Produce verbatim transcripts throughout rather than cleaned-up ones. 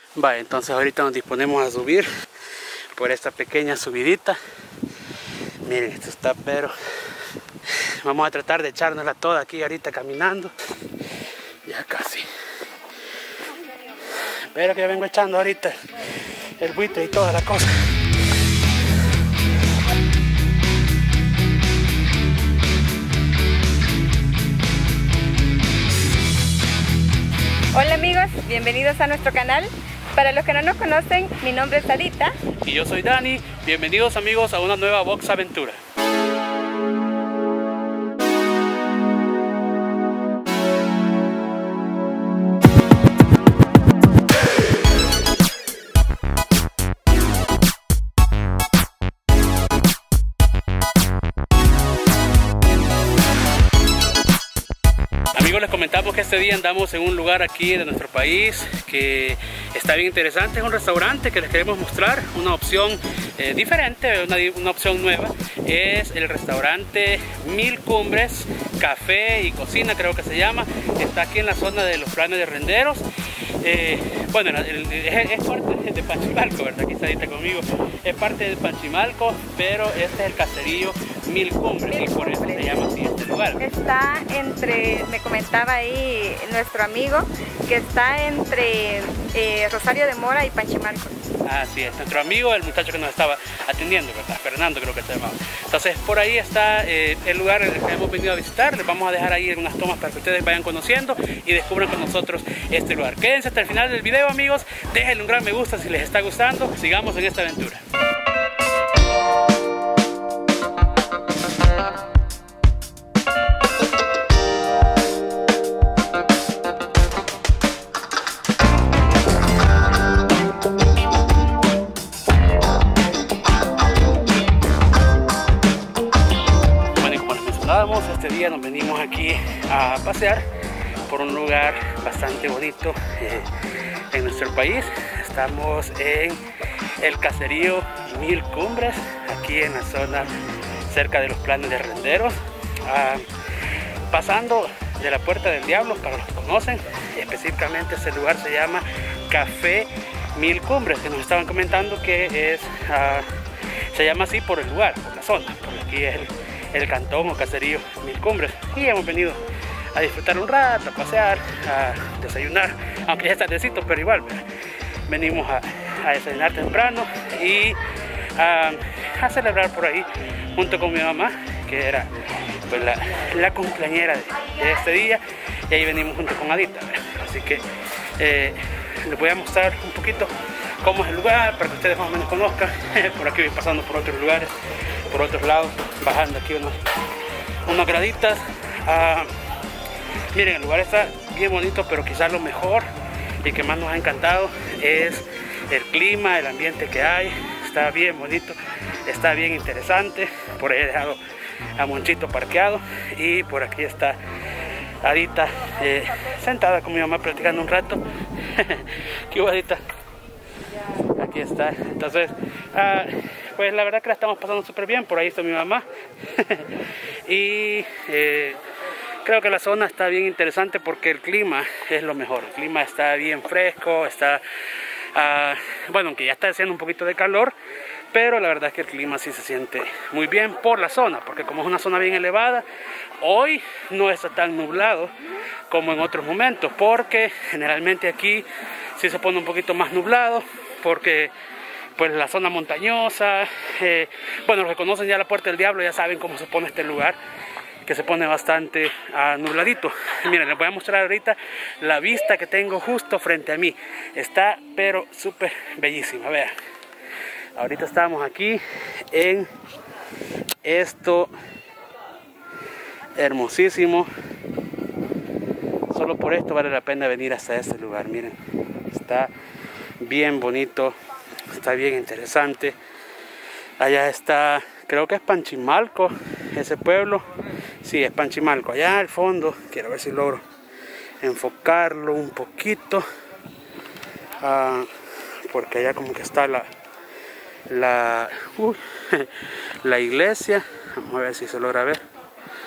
Va, entonces ahorita nos disponemos a subir por esta pequeña subidita. Miren, esto está pero... Vamos a tratar de echárnosla toda aquí ahorita caminando. Ya casi. Pero que yo vengo echando ahorita el buitre y toda la cosa. Hola amigos, bienvenidos a nuestro canal. Para los que no nos conocen, mi nombre es Sarita. Y yo soy Dani. Bienvenidos amigos a una nueva Box Aventura. Amigos, les comentamos que este día andamos en un lugar aquí de nuestro país que está bien interesante. Es un restaurante que les queremos mostrar, una opción eh, diferente, una, una opción nueva. Es el restaurante Mil Cumbres Café y Cocina, creo que se llama. Está aquí en la zona de los Planes de Renderos. Eh, bueno, el, el, es, es parte de Panchimalco, ¿verdad? Aquí está ahorita conmigo. Es parte de Panchimalco, pero este es el caserío Mil Cumbres Mil y por Cumbres. Eso se llama así este lugar. Está entre, me comentaba ahí nuestro amigo, que está entre eh, Rosario de Mora y Panchimalco. Así es, nuestro amigo, el muchacho que nos estaba atendiendo, ¿verdad? Fernando creo que se llamaba. Entonces por ahí está eh, el lugar en el que hemos venido a visitar. Les vamos a dejar ahí unas tomas para que ustedes vayan conociendo y descubran con nosotros este lugar. Quédense hasta el final del video amigos, déjenle un gran me gusta si les está gustando, sigamos en esta aventura. Este día nos venimos aquí a pasear por un lugar bastante bonito eh, en nuestro país. Estamos en el caserío Mil Cumbres, aquí en la zona cerca de los Planes de Renderos, ah, pasando de la Puerta del Diablo, para los que conocen. Específicamente este lugar se llama Café Mil Cumbres, que nos estaban comentando que es ah, se llama así por el lugar, por la zona, porque aquí es el el cantón o caserío Mil Cumbres, y hemos venido a disfrutar un rato, a pasear, a desayunar, aunque ya está tardecito, pero igual venimos a, a desayunar temprano y a, a celebrar por ahí junto con mi mamá, que era pues la, la cumpleañera de, de este día, y ahí venimos junto con Adita, ¿verdad? Así que eh, les voy a mostrar un poquito cómo es el lugar para que ustedes más o menos conozcan. Por aquí voy pasando por otros lugares, por otros lados, bajando aquí unos, unas graditas. Ah, miren, el lugar está bien bonito, pero quizás lo mejor y que más nos ha encantado es el clima, el ambiente que hay. Está bien bonito, está bien interesante. Por ahí he dejado a Monchito parqueado y por aquí está Adita eh, sentada con mi mamá platicando un rato. ¿Qué hubo, Adita? Aquí está. Entonces ah, pues la verdad que la estamos pasando súper bien. Por ahí está mi mamá. Y eh, creo que la zona está bien interesante porque el clima es lo mejor. El clima está bien fresco, está ah, bueno, aunque ya está haciendo un poquito de calor, pero la verdad es que el clima sí se siente muy bien por la zona, porque como es una zona bien elevada, hoy no está tan nublado como en otros momentos, porque generalmente aquí sí se pone un poquito más nublado, porque pues la zona montañosa, eh, bueno, los que conocen ya la Puerta del Diablo ya saben cómo se pone este lugar, que se pone bastante uh, nubladito. Miren, les voy a mostrar ahorita la vista que tengo justo frente a mí. Está pero súper bellísima, vean. Ahorita estamos aquí en esto hermosísimo. Solo por esto vale la pena venir hasta este lugar. Miren, está bien bonito, está bien interesante. Allá está, creo que es Panchimalco, ese pueblo. Sí, es Panchimalco, allá al fondo. Quiero ver si logro enfocarlo un poquito, uh, porque allá como que está la la, uh, la iglesia. Vamos a ver si se logra ver.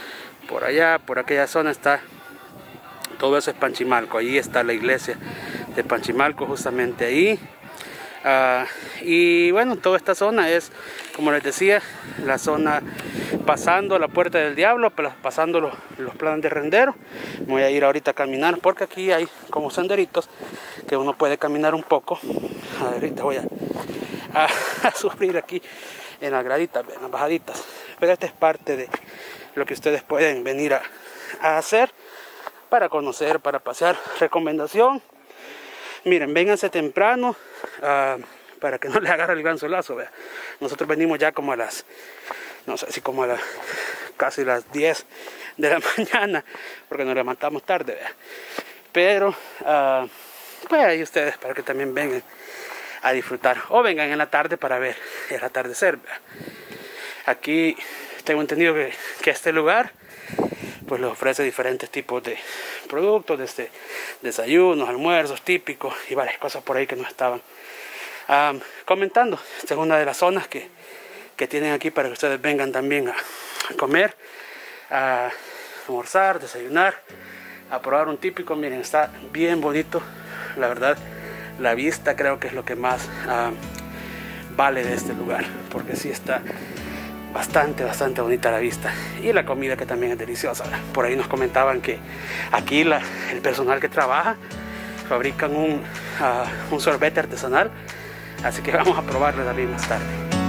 Por allá, por aquella zona está, todo eso es Panchimalco. Allí está la iglesia de Panchimalco, justamente ahí. Uh, y bueno, toda esta zona es, como les decía, la zona pasando la Puerta del Diablo, pasando los, los planes de Rendero. Voy a ir ahorita a caminar porque aquí hay como senderitos que uno puede caminar un poco. A ver, ahorita voy a, a, a sufrir aquí en las graditas, en las bajaditas, pero esta es parte de lo que ustedes pueden venir a, a hacer para conocer, para pasear. Recomendación: miren, vénganse temprano uh, para que no le agarre el gran solazo. ¿Vea? Nosotros venimos ya como a las, no sé si como a las casi las diez de la mañana, porque nos levantamos tarde. ¿Vea? Pero, uh, pues ahí ustedes para que también vengan a disfrutar, o vengan en la tarde para ver el atardecer. ¿Vea? Aquí tengo entendido que, que este lugar pues les ofrece diferentes tipos de productos, desde desayunos, almuerzos típicos y varias cosas por ahí que nos estaban um, comentando. Esta es una de las zonas que, que tienen aquí para que ustedes vengan también a, a comer, a almorzar, desayunar, a probar un típico. Miren, está bien bonito, la verdad. La vista creo que es lo que más um, vale de este lugar, porque sí está bastante, bastante bonita la vista, y la comida que también es deliciosa. Por ahí nos comentaban que aquí la, el personal que trabaja fabrican un, uh, un sorbete artesanal, así que vamos a probarlo también más tarde.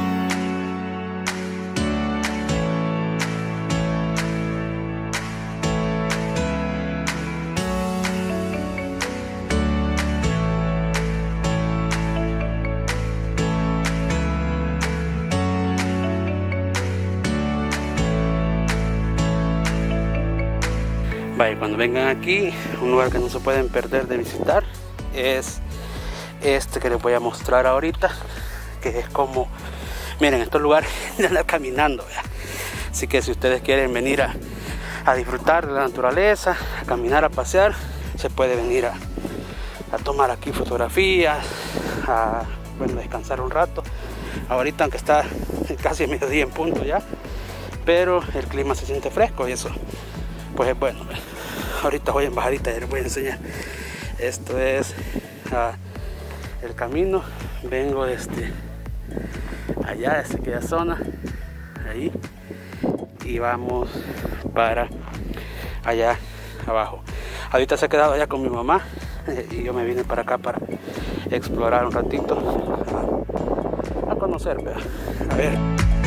Vaya, cuando vengan aquí, un lugar que no se pueden perder de visitar es este que les voy a mostrar ahorita, que es como, miren, estos lugares de andar caminando, ¿verdad? Así que si ustedes quieren venir a, a disfrutar de la naturaleza, a caminar, a pasear, se puede venir a, a tomar aquí fotografías, a bueno, descansar un rato. Ahorita, aunque está casi a mediodía en punto ya, pero el clima se siente fresco y eso pues es bueno. Ahorita voy en bajadita y les voy a enseñar. Esto es uh, el camino. Vengo desde allá, desde aquella zona ahí, y vamos para allá abajo. Ahorita se ha quedado allá con mi mamá eh, y yo me vine para acá para explorar un ratito, a, a conocer, ¿verdad? A ver.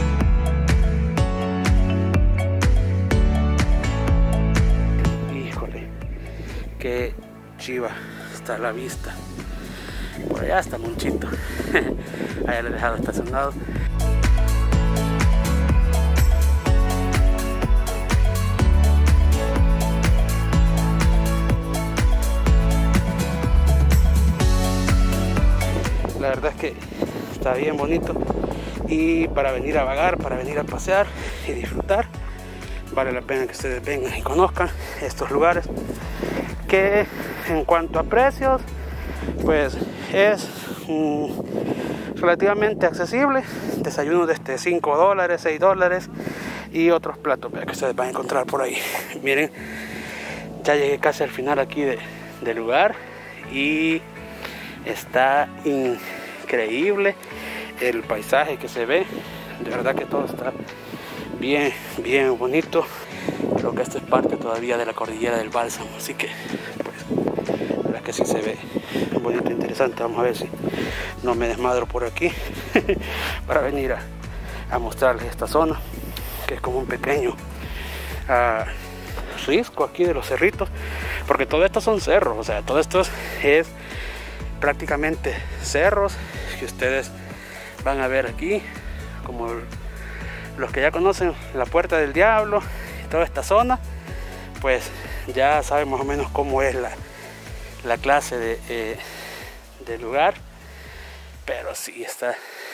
Qué chiva está la vista. Por allá está Monchito. Allá lo he dejado estacionado. La verdad es que está bien bonito, y para venir a vagar, para venir a pasear y disfrutar, vale la pena que ustedes vengan y conozcan estos lugares, que en cuanto a precios pues es mm, relativamente accesible. Desayunos desde cinco dólares, seis dólares, y otros platos que ustedes van a encontrar por ahí. Miren, ya llegué casi al final aquí de, del lugar, y está increíble el paisaje que se ve. De verdad que todo está bien, bien bonito. Creo que esto es parte todavía de la cordillera del Bálsamo, así que pues, la verdad que sí se ve bonito, interesante. Vamos a ver si no me desmadro por aquí para venir a, a mostrarles esta zona, que es como un pequeño uh, risco aquí de los cerritos, porque todo esto son cerros, o sea, todo esto es prácticamente cerros que ustedes van a ver aquí, como los que ya conocen la Puerta del Diablo, toda esta zona, pues ya saben más o menos cómo es la, la clase de, eh, de lugar. Pero sí está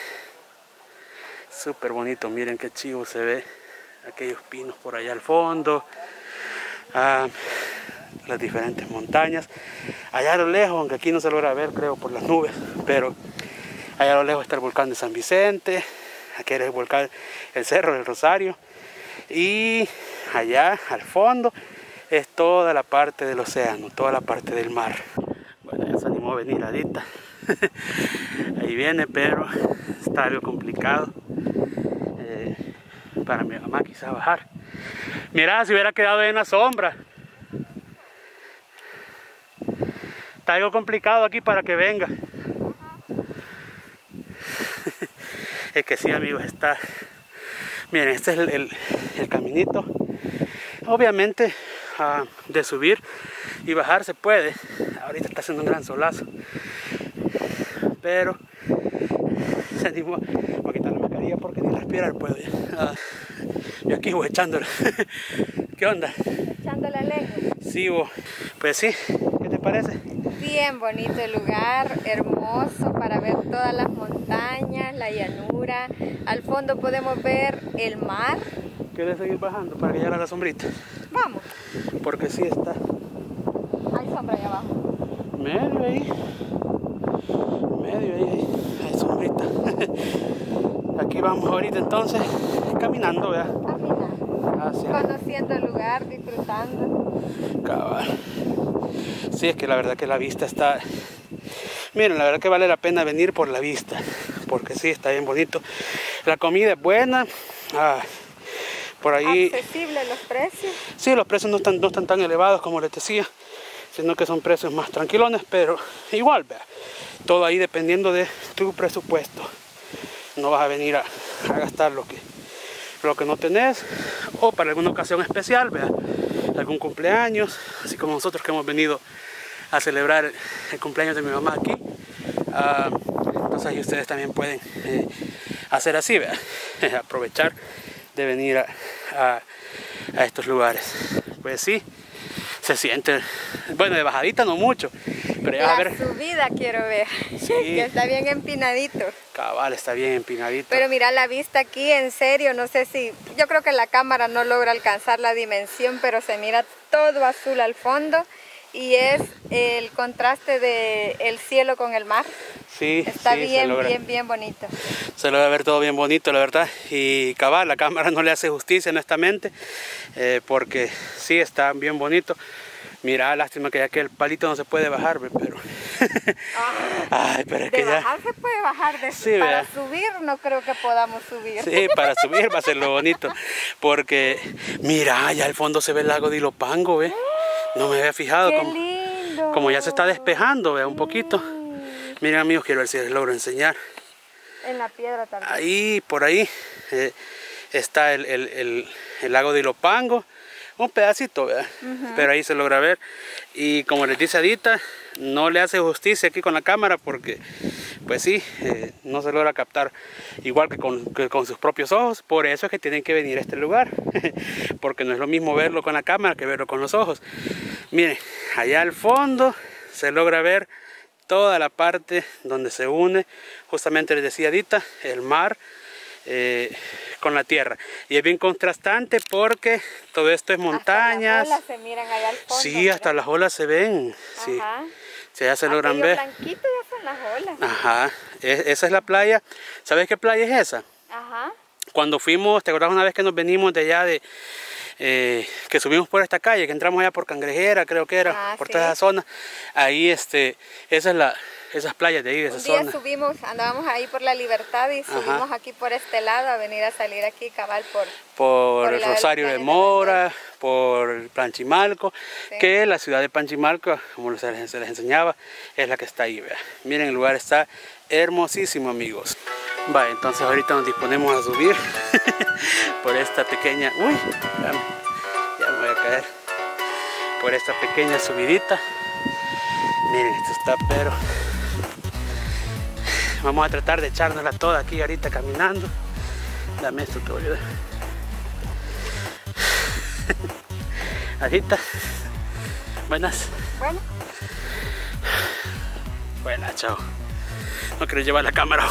súper bonito. Miren qué chivo se ve aquellos pinos por allá al fondo, ah, las diferentes montañas allá a lo lejos, aunque aquí no se logra ver, creo, por las nubes, pero allá a lo lejos está el volcán de San Vicente. Aquí era el volcán, el Cerro del Rosario, y allá al fondo es toda la parte del océano, toda la parte del mar. Bueno, ya se animó cómo venir Adita. Ahí viene, pero está algo complicado eh, para mi mamá quizá bajar. Mira, si hubiera quedado en la sombra. Está algo complicado aquí para que venga. Es que sí, amigos, está... Miren, este es el, el, el caminito. Obviamente uh, de subir y bajar se puede. Ahorita está haciendo un gran solazo, pero se animó a quitar la mascarilla porque ni respirar puedo ya. Uh, yo aquí voy echándole. ¿Qué onda? Echándole lejos. Sí, vos. Pues sí, ¿qué te parece? Bien bonito el lugar, hermoso para ver todas las montañas, la llanura. Al fondo podemos ver el mar. ¿Quieres seguir bajando para que llegue a la sombrita? Vamos. Porque sí está. Hay sombra allá abajo. Medio ahí. Medio ahí. Hay sombrita. Aquí vamos ahorita entonces caminando, ¿verdad? Caminando. Hacia... Conociendo el lugar, disfrutando. Cabal. Sí, es que la verdad que la vista está... Miren, la verdad que vale la pena venir por la vista. Porque sí, está bien bonito. La comida es buena. Ah, por ahí... Accesible los precios. Sí, los precios no están, no están tan elevados como les decía, sino que son precios más tranquilones, pero igual, vea, todo ahí dependiendo de tu presupuesto. No vas a venir a, a gastar lo que, lo que no tenés, o para alguna ocasión especial, vea, algún cumpleaños, así como nosotros que hemos venido a celebrar el, el cumpleaños de mi mamá aquí. Uh, entonces ahí ustedes también pueden eh, hacer así, vea, aprovechar de venir a, a, a estos lugares. Pues sí, se siente, bueno, de bajadita no mucho, pero ya la a ver. subida quiero ver, Sí. que está bien empinadito. Cabal, está bien empinadito. Pero mira la vista aquí, en serio, no sé si, yo creo que la cámara no logra alcanzar la dimensión, pero se mira todo azul al fondo y es el contraste del cielo con el mar. Sí, está sí, bien, bien, bien bonito. Se logra ver todo bien bonito, la verdad. Y cabal, la cámara no le hace justicia, honestamente, eh, porque sí está bien bonito. Mira, lástima que ya que el palito no se puede bajar, pero... Ah, Ay, pero es de que ya... bajar se puede bajar, de Sí, para ¿verdad? subir no creo que podamos subir. Sí, para subir va a ser lo bonito, porque mira, allá al fondo se ve el lago de Ilopango, ¿ve? No me había fijado, ¡Qué como, lindo! como ya se está despejando, ¿ve? Un poquito. Miren, amigos, quiero ver si les logro enseñar. En la piedra también. Ahí, por ahí, eh, está el, el, el, el lago de Ilopango. Un pedacito, ¿verdad? Uh-huh. Pero ahí se logra ver. Y como les dice Adita, no le hace justicia aquí con la cámara porque, pues sí, eh, no se logra captar igual que con, que con sus propios ojos. Por eso es que tienen que venir a este lugar. Porque no es lo mismo verlo con la cámara que verlo con los ojos. Miren, allá al fondo se logra ver toda la parte donde se une, justamente les decía Adita, el mar eh, con la tierra. Y es bien contrastante porque todo esto es montañas. Hasta las olas se miran allá al fondo. Sí, hasta las olas se ven. Sí, sí, ya se logran ver. Blanquito ya son las olas. Ajá, es, esa es la playa. ¿Sabes qué playa es esa? Ajá. Cuando fuimos, ¿te acuerdas una vez que nos venimos de allá de... Eh, que subimos por esta calle, que entramos allá por Cangrejera, creo que era, ah, por sí. toda esa zona? Ahí, este, esa es la... esas playas de ahí, de esa Un día zona. subimos, andábamos ahí por la Libertad y subimos Ajá. aquí por este lado a venir a salir aquí cabal por... Por, por el Rosario de Mora, por Panchimalco, sí. que la ciudad de Panchimalco, como se les, se les enseñaba, es la que está ahí, vea. Miren, el lugar está hermosísimo, amigos. Va, entonces ahorita nos disponemos a subir por esta pequeña... Uy, ya, ya me voy a caer. Por esta pequeña subidita. Miren, esto está pero... Vamos a tratar de echárnosla toda aquí ahorita caminando. Dame esto, te voy a ayudar. Adita. Buenas. Bueno. Buenas, chao. No quiero llevar la cámara.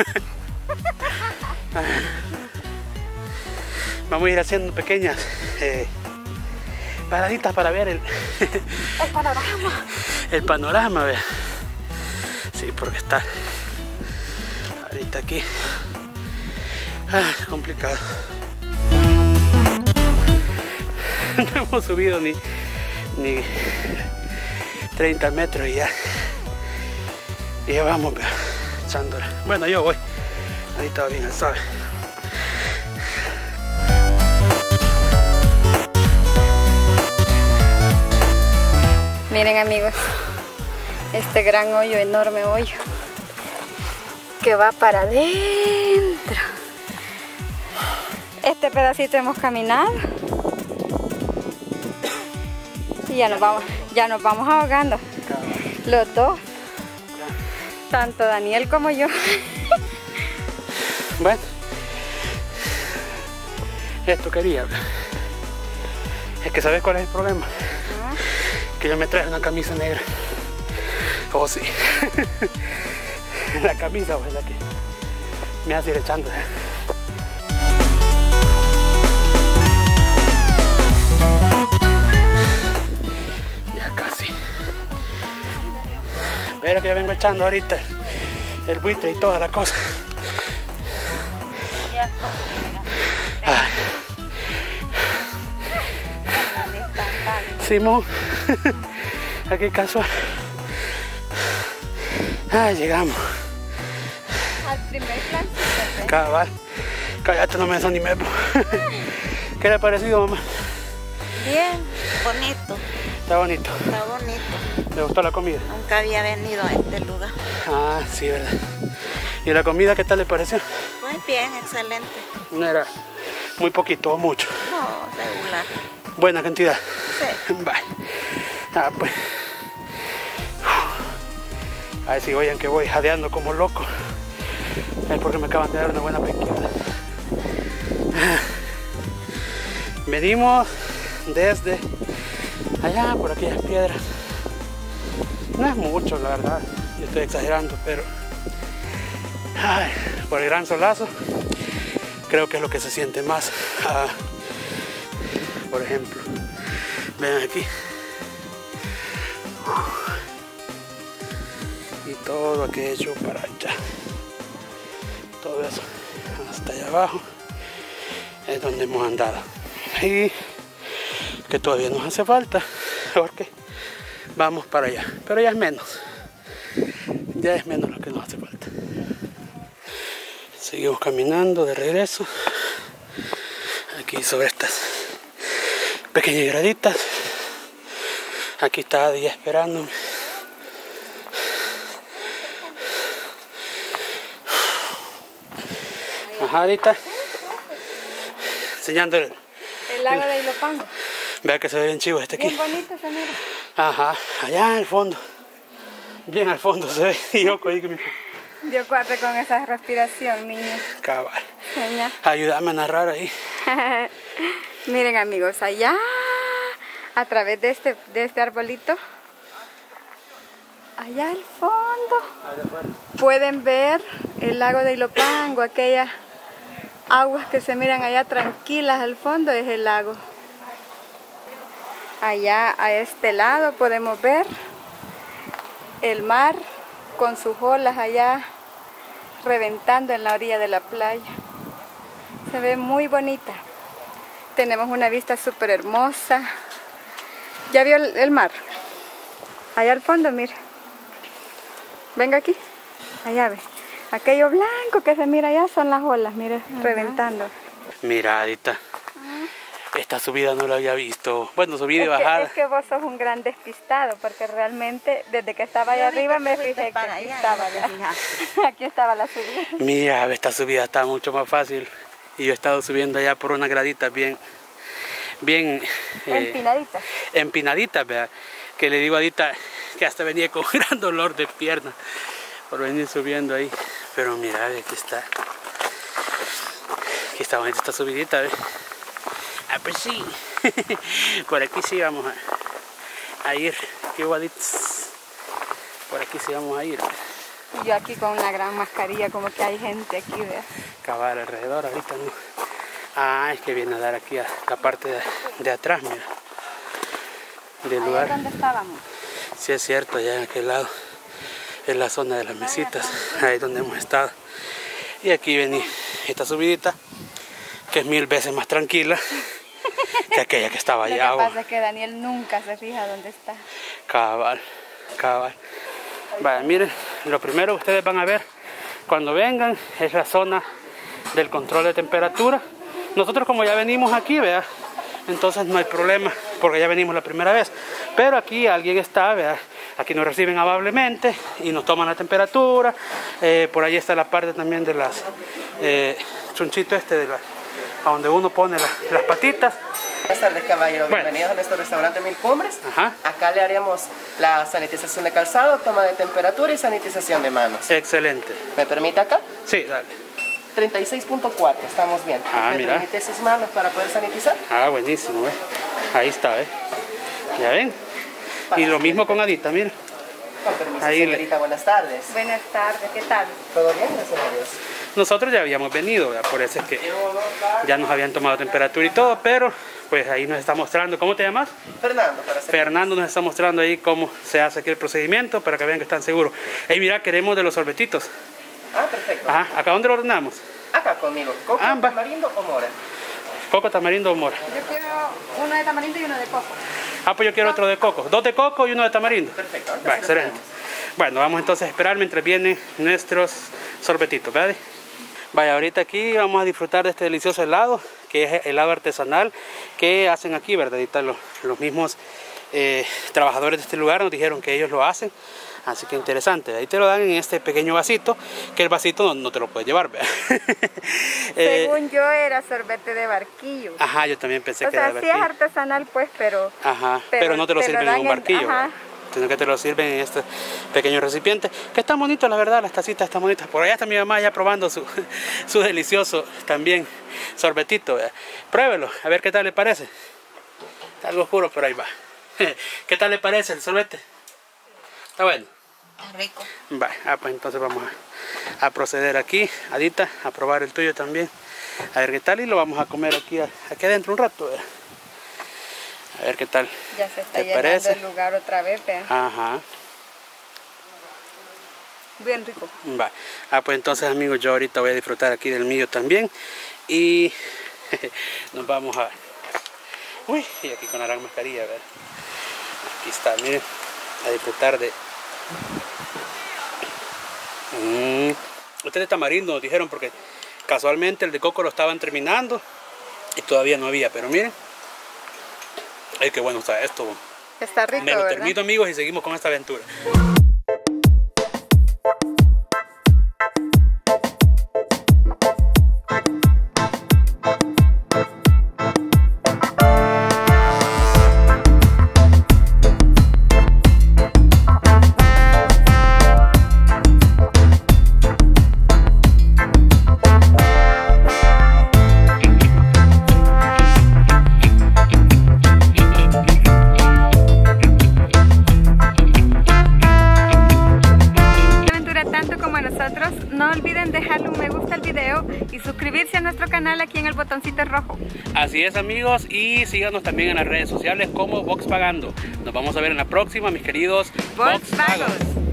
Vamos a ir haciendo pequeñas eh, paraditas para ver el, el panorama. El panorama, vea. Sí, porque está ahorita aquí. Ah, complicado. No hemos subido ni, ni treinta metros y ya Y vamos, vea, echándola. Bueno, yo voy. Ahí está bien, ¿sabe? Miren, amigos, este gran hoyo, enorme hoyo, que va para adentro. Este pedacito hemos caminado y ya nos vamos, ya nos vamos ahogando, los dos, tanto Daniel como yo. Bueno, esto quería. Es que ¿sabes cuál es el problema? Que yo me traje una camisa negra. Oh, sí. La camisa pues, la que me hace ir echando. Ya casi. Pero que yo vengo echando ahorita el buitre y toda la cosa. Ay. Simón, aquí casual. Ah, llegamos. Al primer plan. Cabal. Cállate, no me desanimé. ¿Qué le ha parecido, mamá? Bien, bonito. Está bonito. Está bonito. ¿Le gustó la comida? Nunca había venido a este lugar. Ah, sí, verdad. ¿Y la comida qué tal le pareció? Muy bien, excelente. No era muy poquito o mucho. No, regular. Buena cantidad. Sí. Bye. Ah, pues. A ver si oyen que voy jadeando como loco. Es porque me acaban de dar una buena pesquita. Venimos desde allá por aquellas piedras. No es mucho, la verdad. Yo estoy exagerando, pero ay, por el gran solazo creo que es lo que se siente más. Ah, por ejemplo, vean aquí. Y todo aquello para allá. Todo eso hasta allá abajo es donde hemos andado. Y que todavía nos hace falta porque vamos para allá. Pero ya es menos. Ya es menos lo que nos hace falta. Seguimos caminando de regreso. Aquí sobre estas pequeñas graditas. Aquí está Adi esperándome. Ajá, ahorita enseñando el, El lago de Ilopango. vea que se ve bien chivo este aquí. Bien bonito se mira. Ajá, allá al fondo. Bien al fondo se ve. Y yo ahí que me... Dio cuatro con esa respiración, niño. Cabal. Seña. Ayúdame a narrar ahí. Miren, amigos, allá a través de este, de este arbolito, allá al fondo, pueden ver el lago de Ilopango, aquellas aguas que se miran allá tranquilas al fondo es el lago. Allá a este lado podemos ver el mar con sus olas allá reventando en la orilla de la playa. Se ve muy bonita. Tenemos una vista súper hermosa. ¿Ya vio el, el mar? Allá al fondo, mire. Venga aquí. Allá ve. Aquello blanco que se mira allá son las olas, mire, uh-huh. Reventando. Mira, Adita. Uh-huh. Esta subida no la había visto. Bueno, subida es y bajada. Que, es que vos sos un gran despistado, porque realmente desde que estaba allá arriba me fijé que aquí estaba, aquí estaba la subida. Mira, esta subida está mucho más fácil. Y yo he estado subiendo allá por unas graditas bien... bien eh, empinaditas. Empinaditas, ¿verdad? Que le digo a Adita que hasta venía con gran dolor de pierna por venir subiendo ahí. Pero mira, aquí está. Aquí está bonita esta subidita, ¿ves? Ah, pues sí. Por aquí sí vamos a, a ir. Qué guaditos. Por aquí sí vamos a ir. Y yo aquí con una gran mascarilla, como que hay gente aquí, ¿ves? Cabal alrededor, ahorita no. Ah, es que viene a dar aquí a la parte de, de atrás, mira. Del Ahí lugar. es donde estábamos. Sí, es cierto, allá en aquel lado. Es la zona de las mesitas. Ahí es donde hemos estado. Y aquí vení esta subidita, que es mil veces más tranquila que aquella que estaba allá. Lo que pasa es que Daniel nunca se fija dónde está. Cabal, cabal. Vale, miren lo primero que ustedes van a ver cuando vengan es la zona del control de temperatura. Nosotros como ya venimos aquí, vea, entonces no hay problema porque ya venimos la primera vez. Pero aquí alguien está, vea, aquí nos reciben amablemente y nos toman la temperatura. Eh, por ahí está la parte también de las eh, chunchito este de la, a donde uno pone la, las patitas. Buenas tardes, caballero. Bueno. Bienvenidos a nuestro restaurante Mil Cumbres. Ajá. Acá le haremos la sanitización de calzado, toma de temperatura y sanitización de manos. Excelente. ¿Me permite acá? Sí, dale. treinta y seis punto cuatro, estamos bien. Ah, ¿Me mira. permite sus manos para poder sanitizar? Ah, buenísimo, ¿eh? Ahí está, ¿eh? Ya ven. Y lo mismo con Adita, mira. Con permiso, Ahí le- señorita, buenas tardes. Buenas tardes, ¿qué tal? ¿Todo bien? Gracias a Dios. Nosotros ya habíamos venido, ¿verdad? Por eso es que ya nos habían tomado temperatura y todo, pero pues ahí nos está mostrando. ¿Cómo te llamas? Fernando, para hacer... Fernando nos está mostrando ahí cómo se hace aquí el procedimiento para que vean que están seguros. Ey, mira, queremos de los sorbetitos. Ah, perfecto. Ajá, ¿acá dónde lo ordenamos? Acá conmigo. ¿Coco, Ambas. tamarindo o mora? Coco, tamarindo o mora. Yo quiero uno de tamarindo y uno de coco. Ah, pues yo quiero otro de coco. Dos de coco y uno de tamarindo. Perfecto. ahorita Va, se lo excelente. tenemos. Bueno, vamos entonces a esperar mientras vienen nuestros sorbetitos, ¿verdad? Vaya, ahorita aquí vamos a disfrutar de este delicioso helado, que es helado artesanal que hacen aquí, ¿verdad? Ahorita los, los mismos eh, trabajadores de este lugar nos dijeron que ellos lo hacen, así que interesante. Ahí te lo dan en este pequeño vasito, que el vasito no, no te lo puedes llevar, ¿verdad? Eh, Según yo era sorbete de barquillo. Ajá, yo también pensé O que sea, era sí de es barquillo. artesanal pues, pero... Ajá, pero, no te lo te lo sirven dan en un en- barquillo, ajá. ¿verdad? Sino que te lo sirven en este pequeño recipiente, que están bonitos, la verdad, las tacitas están bonitas. Por allá está mi mamá ya probando su, su delicioso también sorbetito, ¿verdad? Pruébelo, a ver qué tal le parece. Está algo oscuro, pero ahí va. ¿Qué tal le parece el sorbete? Está bueno. Rico. Va, ah, pues entonces vamos a, a proceder aquí, Adita, a probar el tuyo también. A ver qué tal y lo vamos a comer aquí, aquí adentro un rato, ¿verdad? A ver qué tal. Ya se está ¿Te llenando parece? el lugar otra vez, vean. Ajá. Bien rico. Va. Ah, pues entonces, amigos, yo ahorita voy a disfrutar aquí del mío también. Y nos vamos a... Uy, y aquí con la gran mascarilla, ¿verdad? Aquí está, miren. A disfrutar de... Mm. Este de tamarindo nos dijeron porque casualmente el de coco lo estaban terminando y todavía no había, pero miren. Ay, qué bueno está esto. Está rico, Me lo ¿verdad? termino, amigos, y seguimos con esta aventura. No olviden dejarle un me gusta al video y suscribirse a nuestro canal aquí en el botoncito rojo. Así es, amigos, y síganos también en las redes sociales como Vox Pagando. Nos vamos a ver en la próxima, mis queridos Vox Vox Pagos. Pagos.